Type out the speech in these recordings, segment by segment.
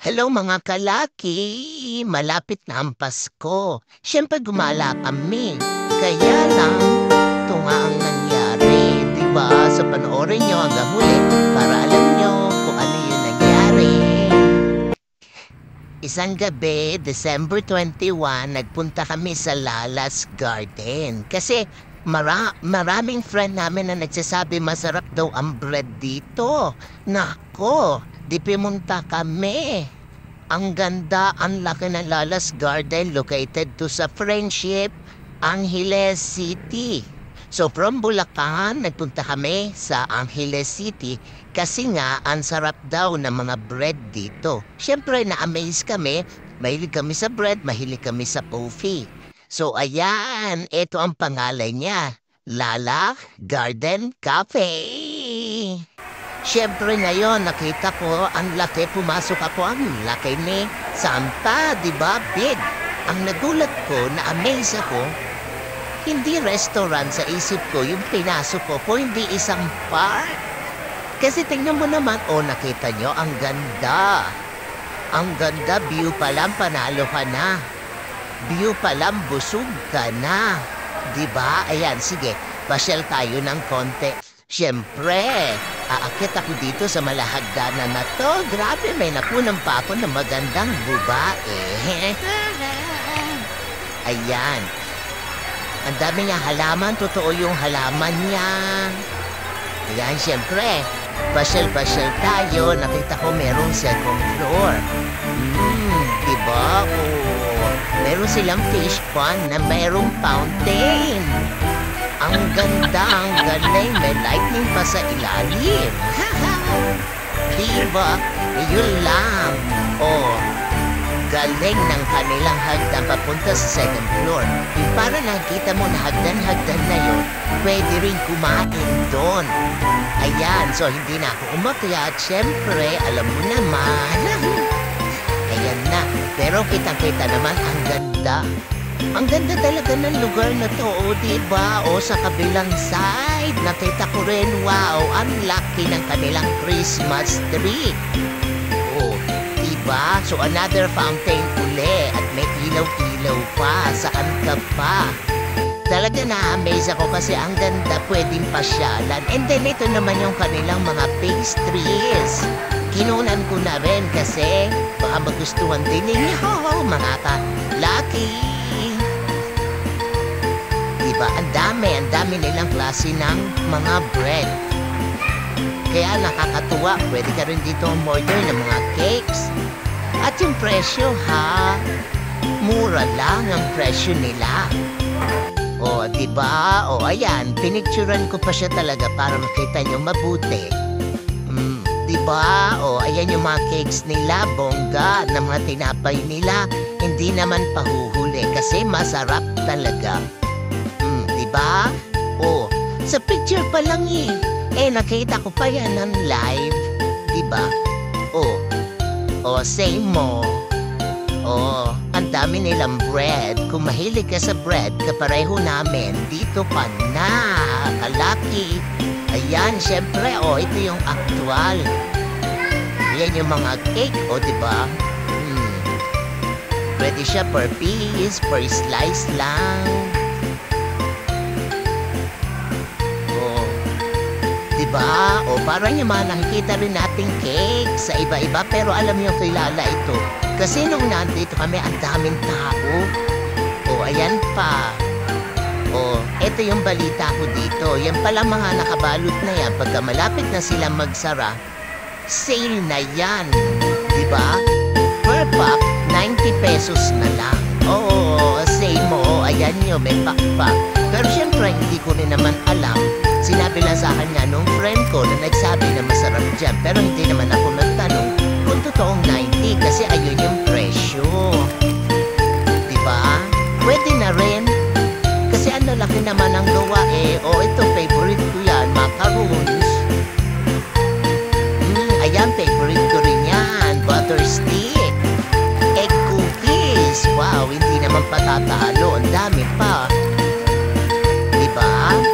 Hello mga kalaki! Malapit na ang Pasko. Siyempre gumala kami. Kaya lang, ito nga ang nangyari. Diba? So panoorin nyo hanggang huli para alam nyo kung ano yung nangyari. Isang gabi, December 21, nagpunta kami sa Lala's Garden. Kasi maraming friend namin na nagsasabi masarap daw ang bread dito. Nako, di pumunta kami. Ang ganda, ang laki ng Lala's Garden located to sa Friendship, Angeles City. So from Bulacan, nagpunta kami sa Angeles City kasi nga ang sarap daw ng mga bread dito. Siyempre na-amaze kami, mahilig kami sa bread, mahilig kami sa coffee. So ayan, ito ang pangalan niya, Lala Garden Cafe. Siyempre ngayon, nakita ko, ang laki, pumasok ako, ang laki ni Santa, di ba? Big. Ang nagulat ko, na-amaze ako, hindi restaurant sa isip ko, yung pinasok ko po, hindi isang park. Kasi tingnan mo naman, nakita nyo, ang ganda. Ang ganda, view pa lang, panalo ka na. View pa lang, busog ka na. Diba? Ayan, sige, pasyal tayo ng konti. Siyempre, aakit ako dito sa malahagdanan na to. Grabe, may napunan pa ako ng magandang babae. Ayan. Ang dami niya halaman, totoo yung halaman niya. Ayan, siyempre, pasyal-pasyal tayo. Nakita ko merong second floor. Diba? Meron silang fish pond na merong fountain. Ang ganda, ang galing. May lightning pa sa ilalim. Diba? Yun lang. Galing ng kanilang hagdan papunta sa second floor. Yung para nakita mo na hagdan-hagdan na yun, pwede rin kumain doon. Ayan, so hindi na ako umakyat. Siyempre, alam mo naman. Ayan na. Pero kitang-kita naman, ang ganda. Ang ganda talaga ng lugar na to, diba? Sa kabilang side, nakita ko rin, wow, ang laki ng kanilang Christmas tree. Diba? So another fountain uli at may ilaw-ilaw pa. Saan ka pa? Talaga na-amaze ako kasi ang ganda, pwedeng pasyalan. And then ito naman yung kanilang mga pastries. Kinunan ko na rin kasi baka magustuhan din ninyo, mga ka-lucky. Diba? Ang dami nilang klase ng mga bread. Kaya nakakatuwa, pwede ka rin dito umorder ng mga cakes. At yung presyo ha, mura lang ang presyo nila. Diba? Ayan, pinicturan ko pa siya talaga para makita nyo mabuti. Diba? Ayan yung mga cakes nila, bongga, na mga tinapay nila. Hindi naman pahuhuli kasi masarap talaga. Diba? Sa picture pa lang nakita ko pa yan ng live. Diba? Same mo. Ang dami nilang bread. Kung mahilig ka sa bread, kapareho namin. Dito pa na, kalaki. Ayan, syempre, ito yung actual. Ayan yung mga cake, diba? Pwede siya per piece, per slice lang. Diba? Parang yung mga nakikita rin nating cake sa iba-iba, pero alam niyo kilala ito. Kasi nung nandito kami, ang daming tao. Ayan pa. Ito yung balita ko dito. Yan pala mga nakabalot na yan. Pagka malapit na sila magsara, sale na yan. Diba? Per pack, 90 pesos na lang. Sale mo. Ayan nyo, may pack-pack. Pero syempre, hindi ko rin naman alam. Sinabi lang sa akin nga nung friend ko na nagsabi na masarap dyan. Pero hindi naman ako nagtanong kung totoong 90 kasi ayun yung presyo. Diba? Pwede na rin. Kasi ano laki naman ang gawa ito favorite ko yan, macaroons. Ayan, favorite ko rin yan, butter stick, egg cookies. Wow, hindi naman patatalo. Ang dami pa. Diba?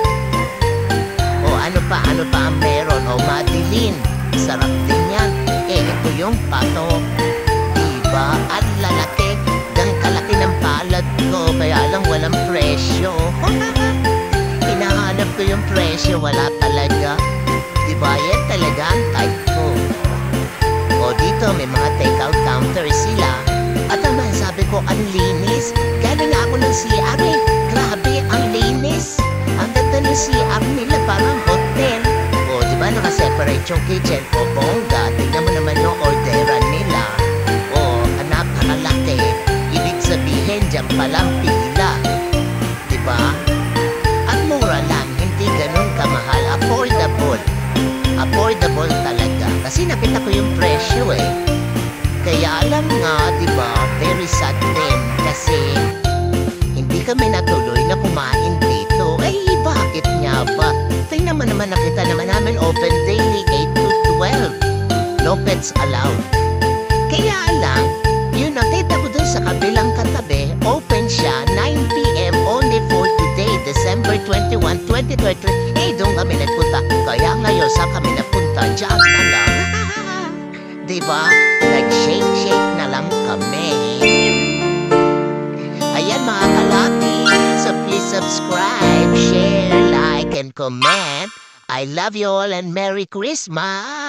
Ano pa ang meron? Madilin. Sarap din yan. Ito yung pato. diba? Ang lalaki, gang kalaki ng palad ko, kaya lang walang presyo. Hinahanap ko yung presyo, wala talaga. Diba, yan talaga ang type ko. O dito, may mga take-out counters sila. At naman, sabi ko, ang linis. Galing nga ako ng CR eh. Grabe, ang linis. Ang ganda ng CR nila, parang hotel. O, diba, nakaseparate yung kitchen. O, bongga, tignan mo naman yung orderan nila. O, anak, nakalaki. Ibig sabihin, dyan palang pila. Diba? At mura lang, hindi ganun kamahal. Affordable. Affordable talaga. Kasi nakita ko yung presyo eh. Kaya lang nga, diba, very sad din. Kasi hindi kami natuloy na kumain dito. Eh, bakit nga ba? Tingnan mo naman, nakita naman namin open daily 8 to 12. No pets allowed. Kaya lang, yun nakita ko dun sa kabilang katabi, open siya 9 p.m. only for today, December 21, 2023. Eh, doon kami nagpunta. Kaya ngayon, sa kami napunta, diyan na lang. Diba? Nag-shake na lang kami. Ayan mga kalaki. So please subscribe, share, like, and comment. I love you all and Merry Christmas!